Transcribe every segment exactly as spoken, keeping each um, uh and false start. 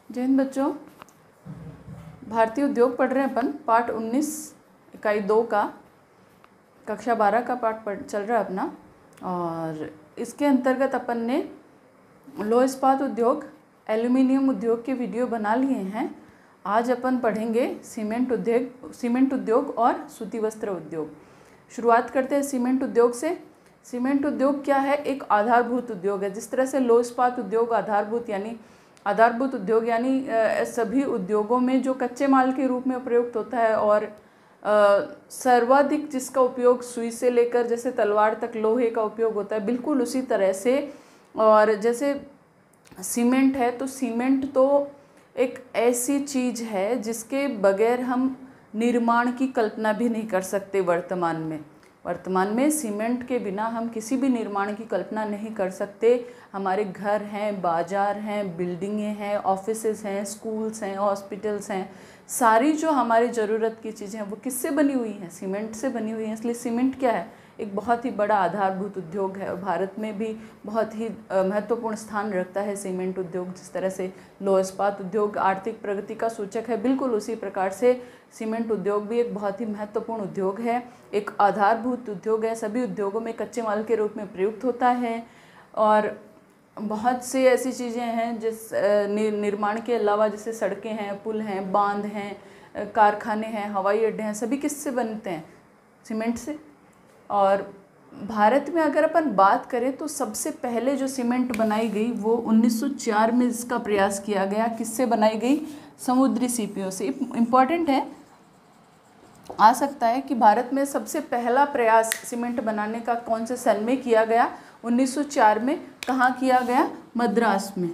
जय हिंद बच्चों। भारतीय उद्योग पढ़ रहे हैं अपन, पाठ उन्नीस इकाई दो का, कक्षा बारह का पाठ पढ़ चल रहा है अपना। और इसके अंतर्गत अपन ने लोह इस्पात उद्योग, एल्यूमिनियम उद्योग के वीडियो बना लिए हैं। आज अपन पढ़ेंगे सीमेंट उद्योग सीमेंट उद्योग और सूती वस्त्र उद्योग। शुरुआत करते हैं सीमेंट उद्योग से। सीमेंट उद्योग क्या है? एक आधारभूत उद्योग है। जिस तरह से लोह इस्पात उद्योग आधारभूत यानी आधारभूत उद्योग यानी सभी उद्योगों में जो कच्चे माल के रूप में प्रयुक्त होता है और सर्वाधिक जिसका उपयोग सुई से लेकर जैसे तलवार तक लोहे का उपयोग होता है, बिल्कुल उसी तरह से। और जैसे सीमेंट है तो सीमेंट तो एक ऐसी चीज़ है जिसके बगैर हम निर्माण की कल्पना भी नहीं कर सकते। वर्तमान में वर्तमान में सीमेंट के बिना हम किसी भी निर्माण की कल्पना नहीं कर सकते। हमारे घर हैं, बाजार हैं, बिल्डिंगें हैं, ऑफिसेज हैं, स्कूल्स हैं, हॉस्पिटल्स हैं, सारी जो हमारी ज़रूरत की चीज़ें हैं वो किससे बनी हुई हैं? सीमेंट से बनी हुई हैं। इसलिए सीमेंट क्या है? एक बहुत ही बड़ा आधारभूत उद्योग है और भारत में भी बहुत ही महत्वपूर्ण स्थान रखता है सीमेंट उद्योग। जिस तरह से लोह इस्पात उद्योग आर्थिक प्रगति का सूचक है, बिल्कुल उसी प्रकार से सीमेंट उद्योग भी एक बहुत ही महत्वपूर्ण उद्योग है, एक आधारभूत उद्योग है। सभी उद्योगों में कच्चे माल के रूप में प्रयुक्त होता है और बहुत सी ऐसी चीज़ें हैं जिस निर्माण के अलावा, जैसे सड़कें हैं, पुल हैं, बांध हैं, कारखाने हैं, हवाई अड्डे हैं, सभी किससे बनते हैं? सीमेंट से। और भारत में अगर अपन बात करें तो सबसे पहले जो सीमेंट बनाई गई वो उन्नीस सौ चार में इसका प्रयास किया गया। किससे बनाई गई? समुद्री सीपियों से। इम्पॉर्टेंट है, आ सकता है कि भारत में सबसे पहला प्रयास सीमेंट बनाने का कौन से सन में किया गया? उन्नीस सौ चार में। कहाँ किया गया? मद्रास में।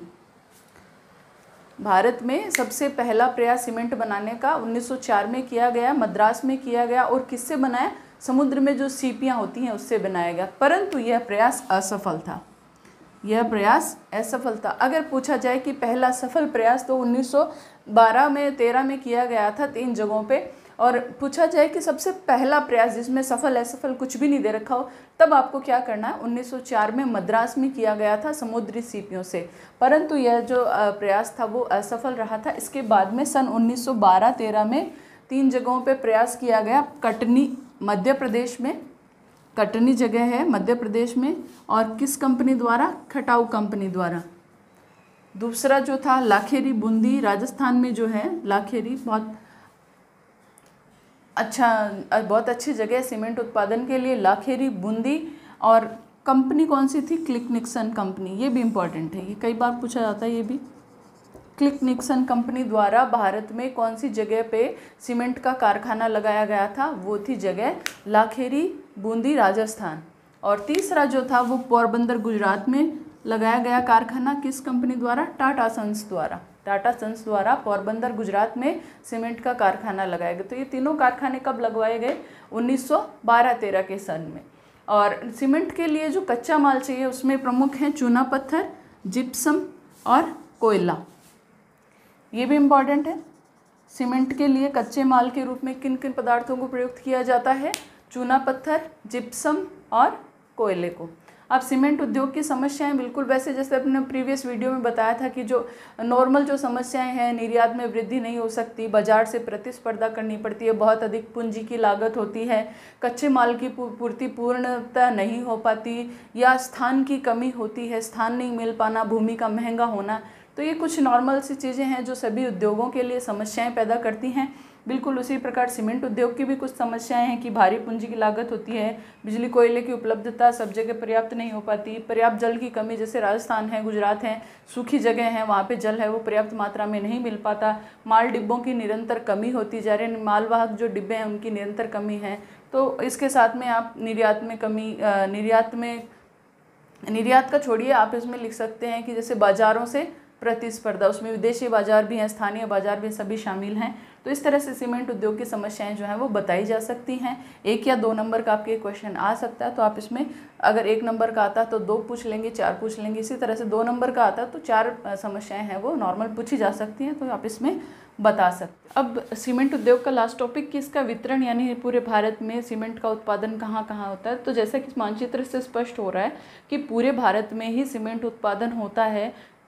भारत में सबसे पहला प्रयास सीमेंट बनाने का उन्नीस सौ चार में किया गया, मद्रास में किया गया। और किससे बनाया? समुद्र में जो सीपियाँ होती हैं उससे बनाया गया। परंतु यह प्रयास असफल था। यह प्रयास असफल था। अगर पूछा जाए कि पहला सफल प्रयास तो उन्नीस सौ बारह में तेरह में किया गया था तीन जगहों पे, और पूछा जाए कि सबसे पहला प्रयास जिसमें सफल असफल कुछ भी नहीं दे रखा हो, तब आपको क्या करना है? उन्नीस सौ चार में मद्रास में किया गया था समुद्री सीपियों से। परंतु यह जो प्रयास था वो असफल रहा था। इसके बाद में सन उन्नीस सौ बारह तेरह में तीन जगहों पे प्रयास किया गया। कटनी मध्य प्रदेश में, कटनी जगह है मध्य प्रदेश में, और किस कंपनी द्वारा? खटाऊ कंपनी द्वारा। दूसरा जो था लाखेरी बूंदी, राजस्थान में जो है लाखेरी, बहुत अच्छा बहुत अच्छी जगह सीमेंट उत्पादन के लिए, लाखेरी बूंदी। और कंपनी कौन सी थी? Click Nixon company. ये भी इम्पॉर्टेंट है, ये कई बार पूछा जाता है ये भी। क्लिक निक्सन कंपनी द्वारा भारत में कौन सी जगह पे सीमेंट का कारखाना लगाया गया था? वो थी जगह लाखेरी बूंदी, राजस्थान। और तीसरा जो था वो पोरबंदर, गुजरात में लगाया गया कारखाना। किस कंपनी द्वारा? टाटा सन्स द्वारा। टाटा सन्स द्वारा पोरबंदर, गुजरात में सीमेंट का कारखाना लगाया गया। तो ये तीनों कारखाने कब लगवाए गए? उन्नीस सौ बारह तेरह के सन में। और सीमेंट के लिए जो कच्चा माल चाहिए उसमें प्रमुख हैं चूना पत्थर, जिप्सम और कोयला। ये भी इम्पॉर्टेंट है। सीमेंट के लिए कच्चे माल के रूप में किन किन पदार्थों को प्रयुक्त किया जाता है? चूना पत्थर, जिप्सम और कोयले को। अब सीमेंट उद्योग की समस्याएं बिल्कुल वैसे जैसे अपने प्रीवियस वीडियो में बताया था कि जो नॉर्मल जो समस्याएं हैं, निर्यात में वृद्धि नहीं हो सकती, बाजार से प्रतिस्पर्धा करनी पड़ती है, बहुत अधिक पूंजी की लागत होती है, कच्चे माल की पूर्ति पूर्णतः नहीं हो पाती, या स्थान की कमी होती है, स्थान नहीं मिल पाना, भूमि का महंगा होना। तो ये कुछ नॉर्मल सी चीज़ें हैं जो सभी उद्योगों के लिए समस्याएं पैदा करती हैं। बिल्कुल उसी प्रकार सीमेंट उद्योग की भी कुछ समस्याएं हैं कि भारी पूंजी की लागत होती है, बिजली कोयले की उपलब्धता सब जगह पर्याप्त नहीं हो पाती, पर्याप्त जल की कमी, जैसे राजस्थान है, गुजरात है, सूखी जगह है, वहाँ पे जल है वो पर्याप्त मात्रा में नहीं मिल पाता, माल डिब्बों की निरंतर कमी होती जा रही है, मालवाहक जो डिब्बे हैं उनकी निरंतर कमी है। तो इसके साथ में आप निर्यात में कमी, निर्यात में निर्यात का छोड़िए, आप इसमें लिख सकते हैं कि जैसे बाज़ारों से प्रतिस्पर्धा, उसमें विदेशी बाजार भी हैं, स्थानीय बाजार भी सभी शामिल हैं। तो इस तरह से सीमेंट उद्योग की समस्याएं जो हैं वो बताई जा सकती हैं। एक या दो नंबर का आपके क्वेश्चन आ सकता है, तो आप इसमें अगर एक नंबर का आता है तो दो पूछ लेंगे, चार पूछ लेंगे। इसी तरह से दो नंबर का आता है तो चार समस्याएं हैं वो नॉर्मल पूछी जा सकती हैं, तो आप इसमें बता सकते। अब सीमेंट उद्योग का लास्ट टॉपिक कि इसका वितरण, यानी पूरे भारत में सीमेंट का उत्पादन कहाँ कहाँ होता है। तो जैसा कि इस मानचित्र से स्पष्ट हो रहा है कि पूरे भारत में ही सीमेंट उत्पादन होता है,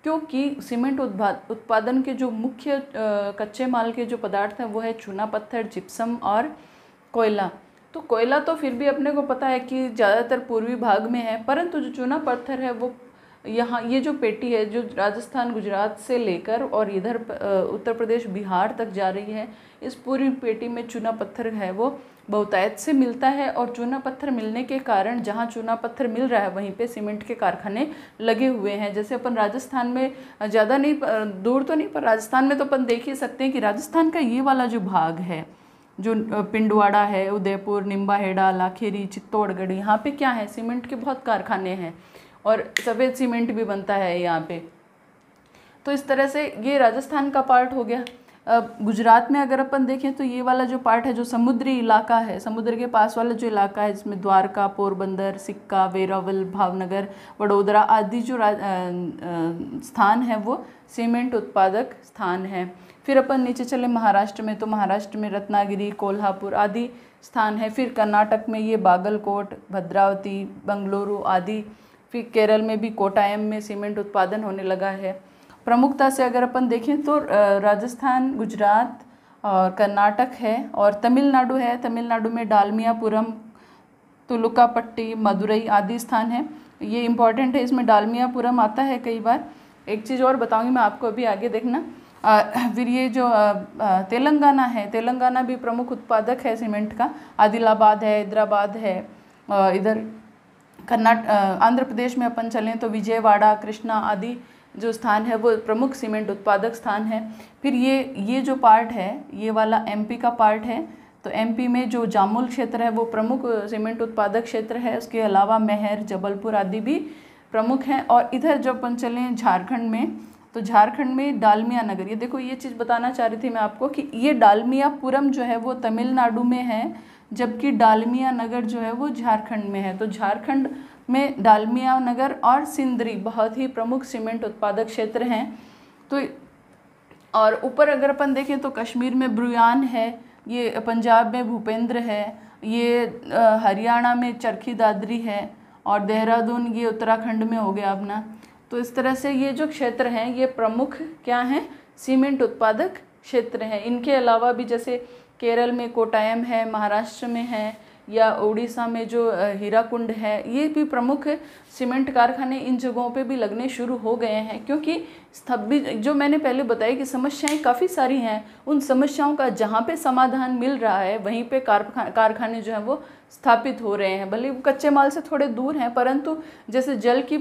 क्योंकि सीमेंट उत्पादन के जो मुख्य कच्चे माल के जो पदार्थ हैं वो है चूना पत्थर, जिप्सम और कोयला। तो कोयला तो फिर भी अपने को पता है कि ज़्यादातर पूर्वी भाग में है, परंतु जो चूना पत्थर है वो यहाँ ये जो पेटी है जो राजस्थान गुजरात से लेकर और इधर उत्तर प्रदेश बिहार तक जा रही है, इस पूरी पेटी में चूना पत्थर है वो बहुतायत से मिलता है। और चूना पत्थर मिलने के कारण जहाँ चूना पत्थर मिल रहा है वहीं पे सीमेंट के कारखाने लगे हुए हैं। जैसे अपन राजस्थान में ज़्यादा नहीं, दूर तो नहीं, पर राजस्थान में तो अपन देख ही सकते हैं कि राजस्थान का ये वाला जो भाग है, जो पिंडवाड़ा है, उदयपुर, निम्बाहेड़ा, लाखेरी, चित्तौड़गढ़, यहाँ पे क्या है, सीमेंट के बहुत कारखाने हैं और सफ़ेद सीमेंट भी बनता है यहाँ पे। तो इस तरह से ये राजस्थान का पार्ट हो गया। अब गुजरात में अगर अपन देखें तो ये वाला जो पार्ट है जो समुद्री इलाका है, समुद्र के पास वाला जो इलाका है जिसमें द्वारका, पोरबंदर, सिक्का, वेरावल, भावनगर, वडोदरा आदि जो स्थान है वो सीमेंट उत्पादक स्थान है। फिर अपन नीचे चले महाराष्ट्र में, तो महाराष्ट्र में रत्नागिरी, कोल्हापुर आदि स्थान है। फिर कर्नाटक में ये बागलकोट, भद्रावती, बेंगलुरु आदि। फिर केरल में भी कोटायम में सीमेंट उत्पादन होने लगा है। प्रमुखता से अगर अपन देखें तो राजस्थान, गुजरात और कर्नाटक है और तमिलनाडु है। तमिलनाडु में डालमियापुरम, तुलुकापट्टी, मदुरई आदि स्थान है। ये इम्पॉर्टेंट है, इसमें डालमियापुरम आता है कई बार। एक चीज़ और बताऊंगी मैं आपको अभी आगे देखना। आ, फिर ये जो आ, आ, तेलंगाना है, तेलंगाना भी प्रमुख उत्पादक है सीमेंट का। आदिलाबाद है, हैदराबाद है। आ, इधर कर्नाटक, आंध्र प्रदेश में अपन चलें तो विजयवाड़ा, कृष्णा आदि जो स्थान है वो प्रमुख सीमेंट उत्पादक स्थान है। फिर ये ये जो पार्ट है ये वाला एमपी का पार्ट है। तो एमपी में जो जामुल क्षेत्र है वो प्रमुख सीमेंट उत्पादक क्षेत्र है। उसके अलावा महर, जबलपुर आदि भी प्रमुख हैं। और इधर जब अपन चलें झारखंड में, तो झारखंड में डालमिया नगर, ये देखो ये चीज़ बताना चाह रही थी मैं आपको कि ये डालमियापुरम जो है वो तमिलनाडु में है, जबकि डालमिया नगर जो है वो झारखंड में है। तो झारखंड में डालमिया नगर और सिंदरी बहुत ही प्रमुख सीमेंट उत्पादक क्षेत्र हैं। तो और ऊपर अगर अपन देखें तो कश्मीर में ब्रुयान है, ये पंजाब में भूपेंद्र है, ये हरियाणा में चरखी दादरी है और देहरादून ये उत्तराखंड में हो गया अपना। तो इस तरह से ये जो क्षेत्र हैं ये प्रमुख क्या हैं, सीमेंट उत्पादक क्षेत्र हैं। इनके अलावा भी जैसे केरल में कोटायम है, महाराष्ट्र में है, या उड़ीसा में जो हीराकुंड है, ये भी प्रमुख सीमेंट कारखाने इन जगहों पे भी लगने शुरू हो गए हैं। क्योंकि स्तब्ध जो मैंने पहले बताया कि समस्याएं काफ़ी सारी हैं, उन समस्याओं का जहाँ पे समाधान मिल रहा है वहीं पे कारखाने जो हैं वो स्थापित हो रहे हैं। भले वो कच्चे माल से थोड़े दूर हैं, परंतु जैसे जल की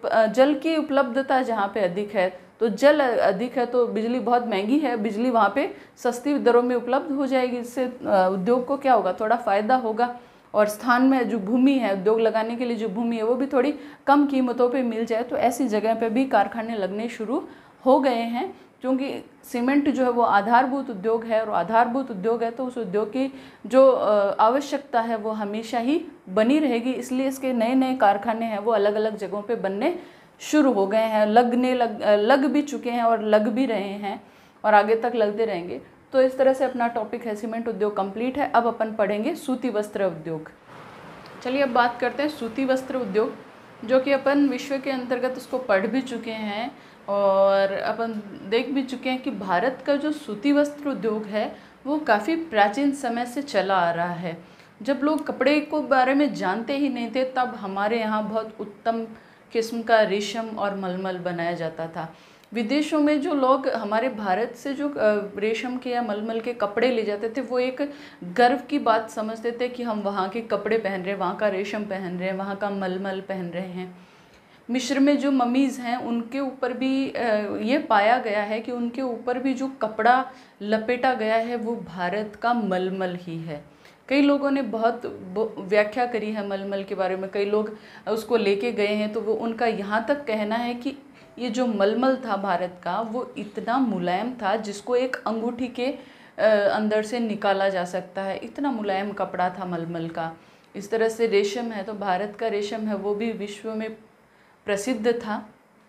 जल की उपलब्धता जहाँ पे अधिक है, तो जल अधिक है तो बिजली बहुत महंगी है, बिजली वहाँ पे सस्ती दरों में उपलब्ध हो जाएगी। इससे उद्योग को क्या होगा, थोड़ा फ़ायदा होगा। और स्थान में जो भूमि है, उद्योग लगाने के लिए जो भूमि है वो भी थोड़ी कम कीमतों पे मिल जाए, तो ऐसी जगह पे भी कारखाने लगने शुरू हो गए हैं। क्योंकि सीमेंट जो है वो आधारभूत उद्योग है, और आधारभूत उद्योग है तो उस उद्योग की जो आवश्यकता है वो हमेशा ही बनी रहेगी। इसलिए इसके नए नए कारखाने हैं वो अलग अलग जगहों पे बनने शुरू हो गए हैं, लगने लग लग भी चुके हैं और लग भी रहे हैं और आगे तक लगते रहेंगे। तो इस तरह से अपना टॉपिक है सीमेंट उद्योग कंप्लीट है। अब अपन पढ़ेंगे सूती वस्त्र उद्योग। चलिए अब बात करते हैं सूती वस्त्र उद्योग, जो कि अपन विश्व के अंतर्गत उसको पढ़ भी चुके हैं और अपन देख भी चुके हैं कि भारत का जो सूती वस्त्र उद्योग है वो काफ़ी प्राचीन समय से चला आ रहा है। जब लोग कपड़े को बारे में जानते ही नहीं थे तब हमारे यहाँ बहुत उत्तम किस्म का रेशम और मलमल बनाया जाता था। विदेशों में जो लोग हमारे भारत से जो रेशम के या मलमल के कपड़े ले जाते थे वो एक गर्व की बात समझते थे कि हम वहाँ के कपड़े पहन रहे हैं, वहाँ का रेशम पहन रहे हैं, वहाँ का मलमल पहन रहे हैं। मिस्र में जो ममीज़ हैं उनके ऊपर भी ये पाया गया है कि उनके ऊपर भी जो कपड़ा लपेटा गया है वो भारत का मलमल ही है। कई लोगों ने बहुत व्याख्या करी है मलमल के बारे में, कई लोग उसको लेके गए हैं, तो वो उनका यहाँ तक कहना है कि ये जो मलमल था भारत का वो इतना मुलायम था जिसको एक अंगूठी के अंदर से निकाला जा सकता है, इतना मुलायम कपड़ा था मलमल का। इस तरह से रेशम है तो भारत का रेशम है वो भी विश्व में प्रसिद्ध था।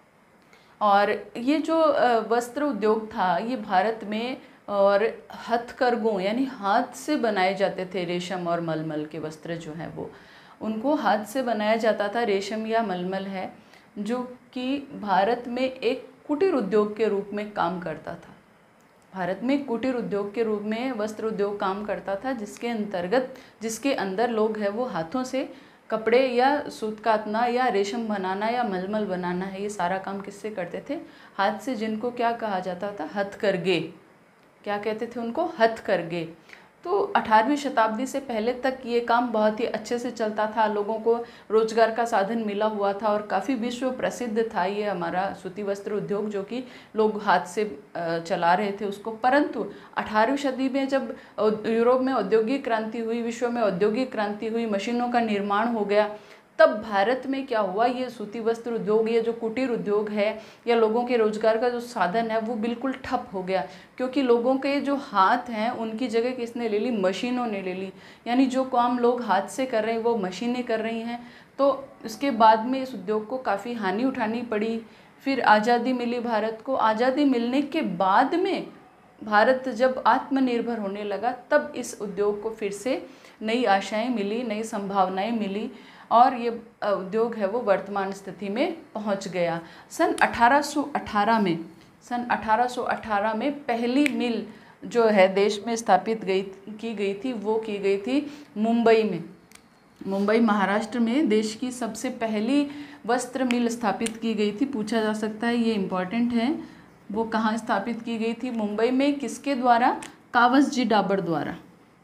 और ये जो वस्त्र उद्योग था ये भारत में और हथकरघों यानी हाथ से बनाए जाते थे। रेशम और मलमल के वस्त्र जो हैं वो उनको हाथ से बनाया जाता था। रेशम या मलमल है जो कि भारत में एक कुटीर उद्योग के रूप में काम करता था। भारत में कुटीर उद्योग के रूप में वस्त्र उद्योग काम करता था, जिसके अंतर्गत जिसके अंदर लोग हैं वो हाथों से कपड़े या सूत काटना या रेशम बनाना या मलमल बनाना है, ये सारा काम किससे करते थे? हाथ से, जिनको क्या कहा जाता था? हथकरघे। क्या कहते थे उनको? हथकरघे। तो अठारहवीं शताब्दी से पहले तक ये काम बहुत ही अच्छे से चलता था, लोगों को रोजगार का साधन मिला हुआ था और काफ़ी विश्व प्रसिद्ध था ये हमारा सूती वस्त्र उद्योग, जो कि लोग हाथ से चला रहे थे उसको। परंतु अठारहवीं सदी में जब यूरोप में औद्योगिक क्रांति हुई, विश्व में औद्योगिक क्रांति हुई, मशीनों का निर्माण हो गया, तब भारत में क्या हुआ? ये सूती वस्त्र उद्योग, ये जो कुटीर उद्योग है या लोगों के रोजगार का जो साधन है वो बिल्कुल ठप हो गया, क्योंकि लोगों के जो हाथ हैं उनकी जगह किसने ले ली? मशीनों ने ले ली। यानी जो काम लोग हाथ से कर रहे हैं वो मशीनें कर रही हैं। तो इसके बाद में इस उद्योग को काफ़ी हानि उठानी पड़ी। फिर आज़ादी मिली भारत को। आज़ादी मिलने के बाद में भारत जब आत्मनिर्भर होने लगा, तब इस उद्योग को फिर से नई आशाएं मिली, नई संभावनाएं मिली और ये उद्योग है वो वर्तमान स्थिति में पहुंच गया। सन अठारह सौ अठारह में सन अठारह सौ अठारह में पहली मिल जो है देश में स्थापित गई की गई थी, वो की गई थी मुंबई में। मुंबई महाराष्ट्र में देश की सबसे पहली वस्त्र मिल स्थापित की गई थी। पूछा जा सकता है, ये इम्पॉर्टेंट है। वो कहाँ स्थापित की गई थी? मुंबई में। किसके द्वारा? कावसजी डाबर द्वारा।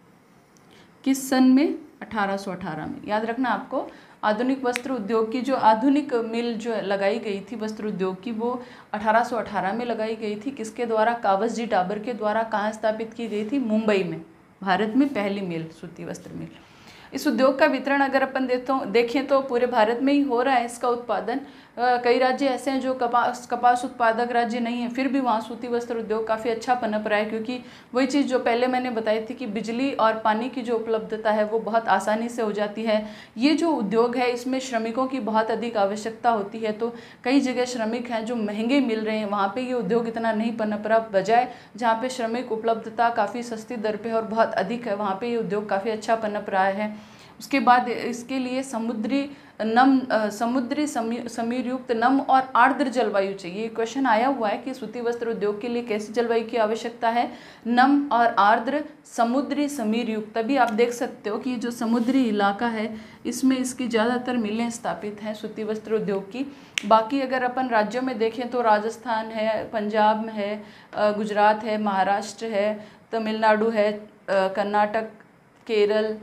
किस सन में? अठारह सौ अठारह में। याद रखना आपको, आधुनिक वस्त्र उद्योग की जो आधुनिक मिल जो लगाई गई थी वस्त्र उद्योग की, वो अठारह सौ अठारह में लगाई गई थी। किसके द्वारा? कावसजी डाबर के द्वारा। कहाँ स्थापित की गई थी? मुंबई में। भारत में पहली मिल, सूती वस्त्र मिल। इस उद्योग का वितरण अगर अपन देखें तो पूरे भारत में ही हो रहा है इसका उत्पादन। कई राज्य ऐसे हैं जो कपास कपास उत्पादक राज्य नहीं है, फिर भी वहाँ सूती वस्त्र उद्योग काफ़ी अच्छा पनप रहा है, क्योंकि वही चीज़ जो पहले मैंने बताई थी कि बिजली और पानी की जो उपलब्धता है वो बहुत आसानी से हो जाती है। ये जो उद्योग है इसमें श्रमिकों की बहुत अधिक आवश्यकता होती है, तो कई जगह श्रमिक हैं जो महंगे मिल रहे हैं, वहाँ पर ये उद्योग इतना नहीं पनप रहा। बजाय जहाँ पर श्रमिक उपलब्धता काफ़ी सस्ती दर पर और बहुत अधिक है, वहाँ पर ये उद्योग काफ़ी अच्छा पनप रहा है। उसके बाद इसके लिए समुद्री नम समुद्री समीरयुक्त नम और आर्द्र जलवायु चाहिए। क्वेश्चन आया हुआ है कि सूती वस्त्र उद्योग के लिए कैसी जलवायु की आवश्यकता है? नम और आर्द्र समुद्री समीरयुक्त। तभी आप देख सकते हो कि जो समुद्री इलाका है इसमें इसकी ज़्यादातर मिलें स्थापित हैं सूती वस्त्र उद्योग की। बाकी अगर अपन राज्यों में देखें तो राजस्थान है, पंजाब में है, गुजरात है, महाराष्ट्र है, तमिलनाडु है, कर्नाटक, केरल,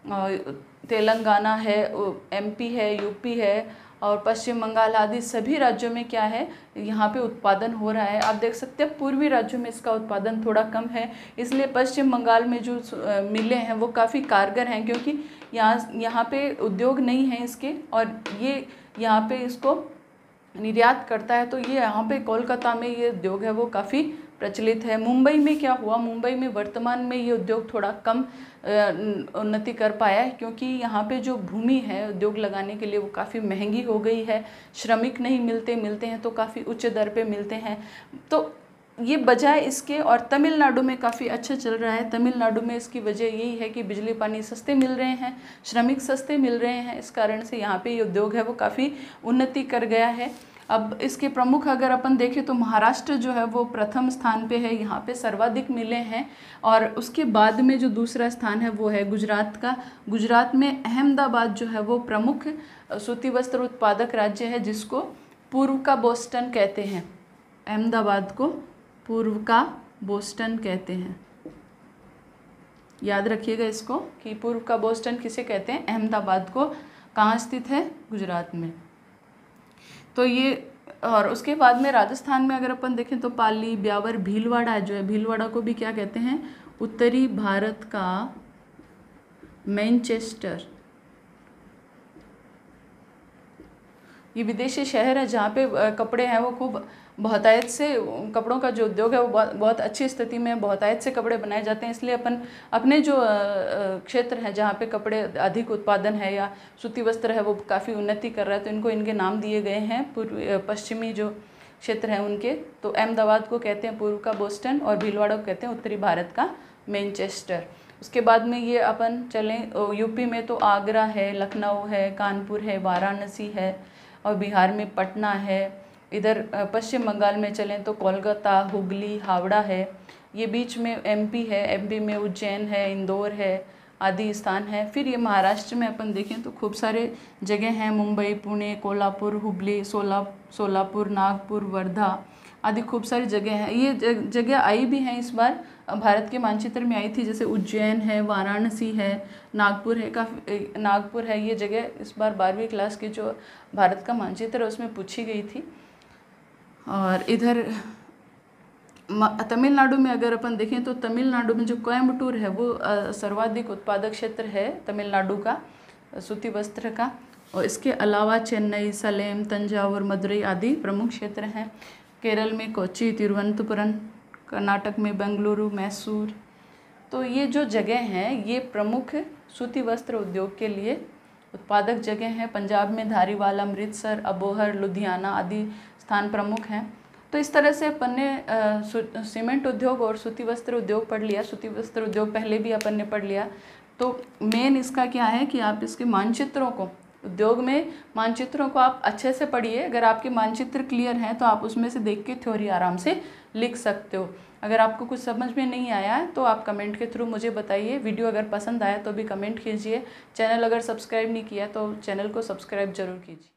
तेलंगाना है, एमपी है, यूपी है और पश्चिम बंगाल आदि सभी राज्यों में क्या है, यहाँ पे उत्पादन हो रहा है। आप देख सकते हैं पूर्वी राज्यों में इसका उत्पादन थोड़ा कम है, इसलिए पश्चिम बंगाल में जो मिलें हैं वो काफ़ी कारगर हैं, क्योंकि यहाँ यहाँ पे उद्योग नहीं है इसके और ये यहाँ पे इसको निर्यात करता है, तो ये यहाँ पे कोलकाता में ये उद्योग है वो काफ़ी प्रचलित है। मुंबई में क्या हुआ? मुंबई में वर्तमान में ये उद्योग थोड़ा कम उन्नति कर पाया है, क्योंकि यहाँ पे जो भूमि है उद्योग लगाने के लिए वो काफ़ी महंगी हो गई है, श्रमिक नहीं मिलते, मिलते हैं तो काफ़ी उच्च दर पे मिलते हैं। तो ये बजाय इसके, और तमिलनाडु में काफ़ी अच्छा चल रहा है। तमिलनाडु में इसकी वजह यही है कि बिजली पानी सस्ते मिल रहे हैं, श्रमिक सस्ते मिल रहे हैं, इस कारण से यहाँ पे ये उद्योग है वो काफ़ी उन्नति कर गया है। अब इसके प्रमुख अगर अपन देखें तो महाराष्ट्र जो है वो प्रथम स्थान पे है, यहाँ पे सर्वाधिक मिलें हैं। और उसके बाद में जो दूसरा स्थान है वो है गुजरात का। गुजरात में अहमदाबाद जो है वो प्रमुख सूती वस्त्र उत्पादक राज्य है, जिसको पूर्व का बोस्टन कहते हैं। अहमदाबाद को पूर्व का बोस्टन कहते हैं। याद रखिएगा इसको कि पूर्व का बोस्टन किसे कहते हैं? अहमदाबाद को। कहाँ स्थित है? गुजरात में। तो ये, और उसके बाद में राजस्थान में अगर अपन देखें तो पाली, ब्यावर, भीलवाड़ा जो है, भीलवाड़ा को भी क्या कहते हैं? उत्तरी भारत का मैनचेस्टर। ये विदेशी शहर है जहाँ पे कपड़े हैं वो खूब बहुतायत से, कपड़ों का जो उद्योग है वो बहुत बहुत अच्छी स्थिति में बहुतायत से कपड़े बनाए जाते हैं। इसलिए अपन अपने जो क्षेत्र है जहाँ पे कपड़े अधिक उत्पादन है या सूती वस्त्र है वो काफ़ी उन्नति कर रहा है, तो इनको इनके नाम दिए गए हैं पूर्वी पश्चिमी जो क्षेत्र हैं उनके। तो अहमदाबाद को कहते हैं पूर्व का बोस्टन और भीलवाड़ा को कहते हैं उत्तरी भारत का मैनचेस्टर। उसके बाद में ये अपन चलें यूपी में तो आगरा है, लखनऊ है, कानपुर है, वाराणसी है, और बिहार में पटना है, इधर पश्चिम बंगाल में चलें तो कोलकाता, हुगली, हावड़ा है। ये बीच में एमपी है, एमपी में उज्जैन है, इंदौर है आदि स्थान है। फिर ये महाराष्ट्र में अपन देखें तो खूब सारे जगह हैं, मुंबई, पुणे, कोल्हापुर, हुबली, सोला सोलापुर, नागपुर, वर्धा आदि खूब सारी जगह हैं। ये जगह आई भी हैं इस बार, भारत के मानचित्र में आई थी, जैसे उज्जैन है, वाराणसी है, नागपुर है, काफ़ी नागपुर है। ये जगह इस बार बारहवीं क्लास की जो भारत का मानचित्र है उसमें पूछी गई थी। और इधर तमिलनाडु में अगर अपन देखें तो तमिलनाडु में जो कोयम्बटूर है वो सर्वाधिक उत्पादक क्षेत्र है तमिलनाडु का सूती वस्त्र का। और इसके अलावा चेन्नई, सलेम, तंजावुर, मदुरई आदि प्रमुख क्षेत्र हैं। केरल में कोच्चि, तिरुवनंतपुरम, कर्नाटक में बेंगलुरु, मैसूर। तो ये जो जगह हैं ये प्रमुख सूती वस्त्र उद्योग के लिए उत्पादक जगह हैं। पंजाब में धारीवाल, अमृतसर, अबोहर, लुधियाना आदि स्थान प्रमुख हैं। तो इस तरह से अपन ने सीमेंट उद्योग और सूती वस्त्र उद्योग पढ़ लिया। सूती वस्त्र उद्योग पहले भी अपन ने पढ़ लिया। तो मेन इसका क्या है कि आप इसके मानचित्रों को, उद्योग में मानचित्रों को आप अच्छे से पढ़िए। अगर आपके मानचित्र क्लियर हैं तो आप उसमें से देख के थ्योरी आराम से लिख सकते हो। अगर आपको कुछ समझ में नहीं आया है तो आप कमेंट के थ्रू मुझे बताइए। वीडियो अगर पसंद आया तो भी कमेंट कीजिए। चैनल अगर सब्सक्राइब नहीं किया तो चैनल को सब्सक्राइब जरूर कीजिए।